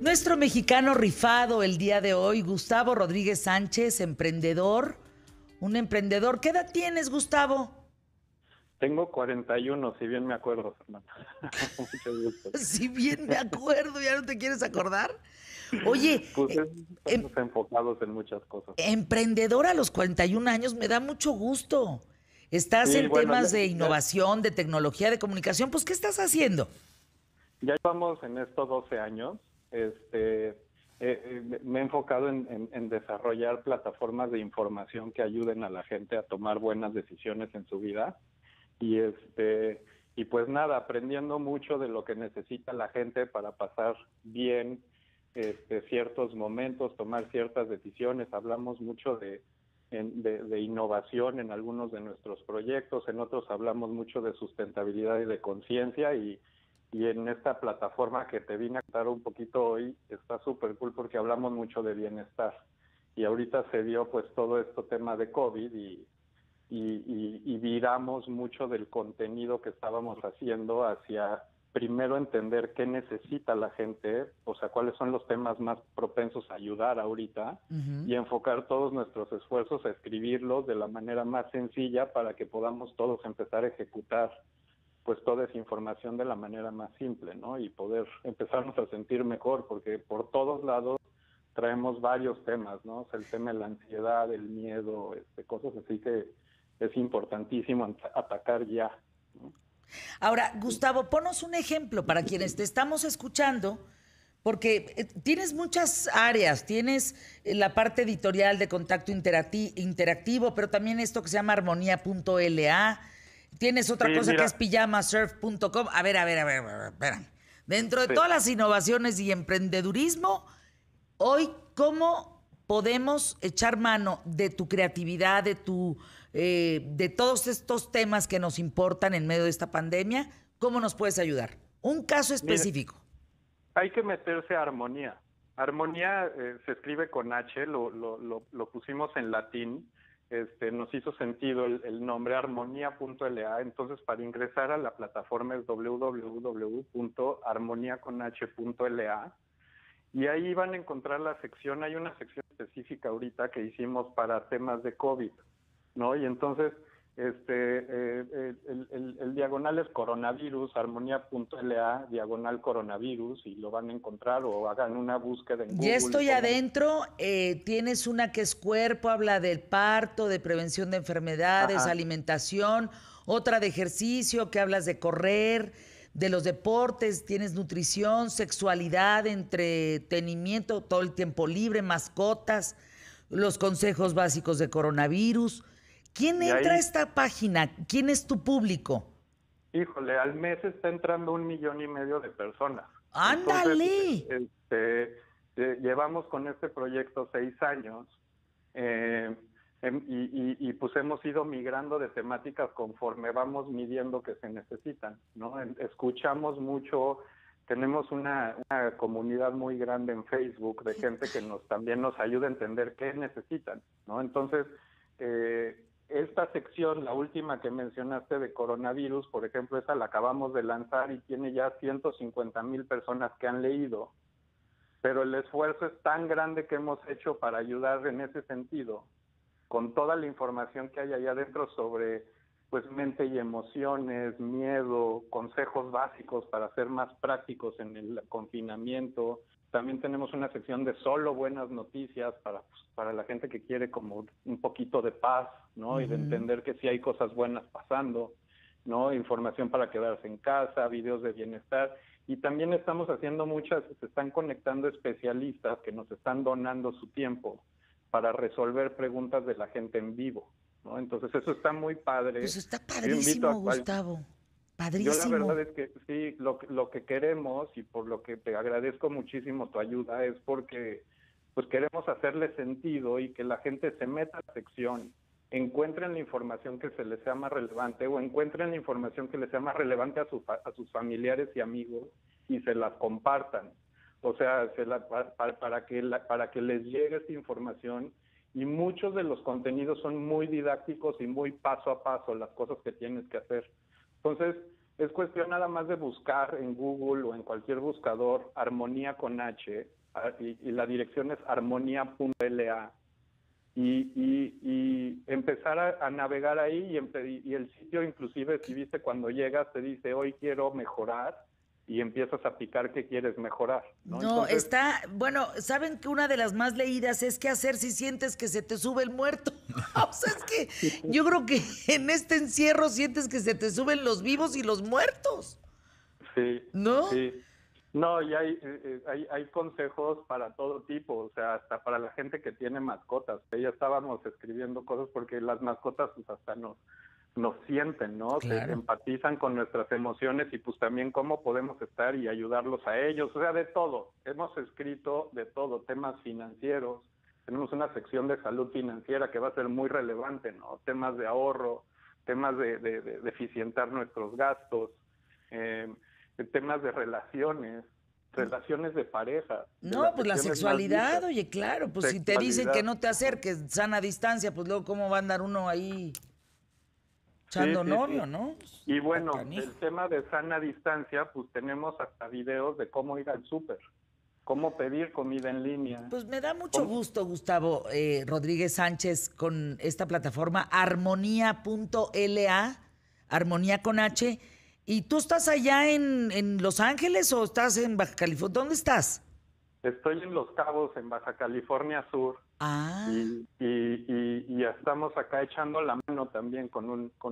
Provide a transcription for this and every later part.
Nuestro mexicano rifado el día de hoy, Gustavo Rodríguez Sánchez, emprendedor. Un emprendedor. ¿Qué edad tienes, Gustavo? Tengo 41, si bien me acuerdo, Fernanda. Mucho gusto. Si bien me acuerdo, ¿ya no te quieres acordar? Oye, Pues em- estamos enfocados en muchas cosas. emprendedor a los 41 años, me da mucho gusto. Estás Sí, en bueno, temas de innovación, de tecnología, de comunicación. Pues, ¿qué estás haciendo? ya llevamos en esto 12 años. Me he enfocado en desarrollar plataformas de información que ayuden a la gente a tomar buenas decisiones en su vida. Y y pues nada, aprendiendo mucho de lo que necesita la gente para pasar bien ciertos momentos, tomar ciertas decisiones. Hablamos mucho de innovación en algunos de nuestros proyectos, en otros hablamos mucho de sustentabilidad y de conciencia, y en esta plataforma que te vine a contar un poquito hoy está súper cool porque hablamos mucho de bienestar. Y ahorita se dio pues todo este tema de COVID y viramos mucho del contenido que estábamos haciendo hacia primero entender qué necesita la gente, o sea, cuáles son los temas más propensos a ayudar ahorita, Ujú. y enfocar todos nuestros esfuerzos a escribirlos de la manera más sencilla para que podamos todos empezar a ejecutar pues toda esa información de la manera más simple, ¿no? Y poder empezarnos a sentir mejor, porque por todos lados traemos varios temas, ¿no? O sea, el tema de la ansiedad, el miedo, cosas así que es importantísimo atacar ya, ¿no? Ahora, Gustavo, ponos un ejemplo para quienes te estamos escuchando, porque tienes muchas áreas, tienes la parte editorial de contacto interactivo, pero también esto que se llama armonía.la, tienes Sí, otra cosa que es mira, pijamasurf.com. A ver, espérame. Dentro de sí. todas las innovaciones y emprendedurismo, hoy, ¿cómo podemos echar mano de tu creatividad, de todos estos temas que nos importan en medio de esta pandemia? ¿Cómo nos puedes ayudar? Un caso Mira, específico. hay que meterse a armonía. Armonía se escribe con H, lo pusimos en latín, nos hizo sentido el nombre armonía.la, entonces para ingresar a la plataforma es www.armoniaconh.la, y ahí van a encontrar la sección. Hay una sección específica ahorita que hicimos para temas de COVID, ¿no? Y entonces el diagonal es coronavirus, armonía.la, diagonal coronavirus, y lo van a encontrar, o hagan una búsqueda en Ya Google y estoy pongan. adentro, tienes una que es cuerpo, habla del parto, de prevención de enfermedades, Ajá. alimentación, otra de ejercicio, que hablas de correr, de los deportes, tienes nutrición, sexualidad, entretenimiento, todo el tiempo libre, mascotas, los consejos básicos de coronavirus. ¿Quién Y entra a ahí, esta página? ¿Quién es tu público? híjole, al mes está entrando 1,5 millones de personas. Entonces, ¡Ándale! llevamos con este proyecto 6 años. eh, pues hemos ido migrando de temáticas conforme vamos midiendo que se necesitan, ¿no? Escuchamos mucho. Tenemos una comunidad muy grande en Facebook de gente que también nos ayuda a entender qué necesitan, ¿no? Entonces, esta sección, la última que mencionaste de coronavirus, por ejemplo, esa la acabamos de lanzar y tiene ya 150,000 personas que han leído, pero el esfuerzo es tan grande que hemos hecho para ayudar en ese sentido, con toda la información que hay allá adentro sobre pues mente y emociones, miedo, consejos básicos para ser más prácticos en el confinamiento. También tenemos una sección de solo buenas noticias para la gente que quiere como un poquito de paz, ¿no? Y de Ujú. entender que sí hay cosas buenas pasando, ¿no? Información para quedarse en casa, videos de bienestar. Y también estamos haciendo se están conectando especialistas que nos están donando su tiempo para resolver preguntas de la gente en vivo, ¿no? Entonces eso está muy Pues padre. está Yo invito padrísimo, a Gustavo. yo la Padrísimo. verdad es que sí, lo que queremos, y por lo que te agradezco muchísimo tu ayuda, es porque pues queremos hacerle sentido y que la gente se meta a la sección, encuentren la información que se les sea más relevante, o encuentren la información que les sea más relevante a sus familiares y amigos, y se las compartan. O sea, para que les llegue esta información. Y muchos de los contenidos son muy didácticos y muy paso a paso las cosas que tienes que hacer. Entonces, Es cuestión nada más de buscar en Google o en cualquier buscador Armonía con H, y la dirección es armonía.la, y empezar a navegar ahí, y el sitio, inclusive, si viste, cuando llegas te dice, hoy quiero mejorar, y empiezas a picar qué quieres mejorar, ¿no? No, Entonces, está, bueno, ¿saben que una de las más leídas es qué hacer si sientes que se te sube el muerto? O sea, es que yo creo que en este encierro sientes que se te suben los vivos y los muertos, sí, ¿no? sí. No, y hay consejos para todo tipo, o sea, hasta para la gente que tiene mascotas. Ya estábamos escribiendo cosas porque las mascotas pues hasta nos sienten, ¿no? Se Claro. empatizan con nuestras emociones, y pues también cómo podemos estar y ayudarlos a ellos, o sea, de todo. Hemos escrito de todo, temas financieros. Tenemos una sección de salud financiera que va a ser muy relevante, ¿no? Temas de ahorro, temas de eficientar nuestros gastos, eh, temas de relaciones de pareja, de No, las pues la secciones más sexualidad, vistas. oye, claro, pues si te dicen que Sexualidad. no te acerques, sana distancia, pues luego cómo va a andar uno ahí Sí, echando sí, novio, sí. ¿no? Y Está bueno, canijo. el tema de sana distancia, pues tenemos hasta videos de cómo ir al súper, cómo pedir comida en línea, Pues me da mucho cómo... gusto, Gustavo Rodríguez Sánchez, con esta plataforma armonía.la, armonía con H. ¿Y tú estás allá en Los Ángeles o estás en Baja California? ¿Dónde estás? Estoy en Los Cabos, en Baja California Sur, Ah, y estamos acá echando la mano también con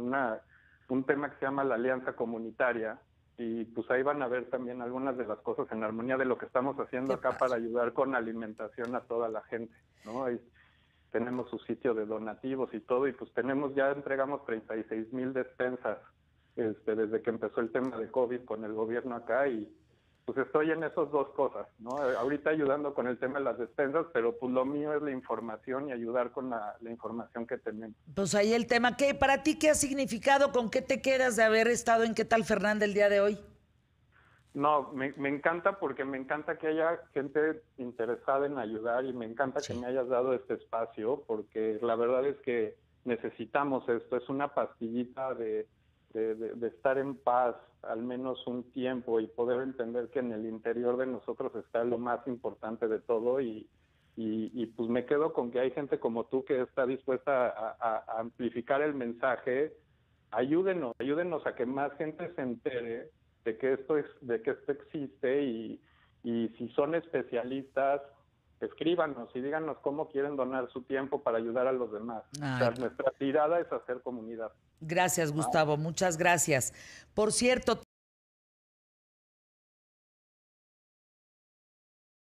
un tema que se llama la Alianza Comunitaria, y pues ahí van a ver también algunas de las cosas en armonía de lo que estamos haciendo qué acá para padre. ayudar con alimentación a toda la gente, ¿no? Ahí tenemos su sitio de donativos y todo, y pues ya entregamos 36,000 despensas desde que empezó el tema de COVID con el gobierno acá, y pues estoy en esas dos cosas, ¿no? Ahorita ayudando con el tema de las despensas, pero pues lo mío es la información y ayudar con la información que tenemos. Pues ahí el tema. ¿Qué, para ti qué ha significado? ¿Con qué te quedas de haber estado en Qué tal Fernanda el día de hoy? No, me encanta, porque me encanta que haya gente interesada en ayudar, y me encanta que Sí. me hayas dado este espacio, porque la verdad es que necesitamos esto. Es una pastillita de estar en paz al menos un tiempo, y poder entender que en el interior de nosotros está lo más importante de todo, y pues me quedo con que hay gente como tú que está dispuesta a amplificar el mensaje. Ayúdenos a que más gente se entere de que esto existe, y si son especialistas, escríbanos y díganos cómo quieren donar su tiempo para ayudar a los demás. O Ay, sea, nuestra tirada es hacer comunidad. gracias, ¿Va? Gustavo. Muchas gracias. Por cierto,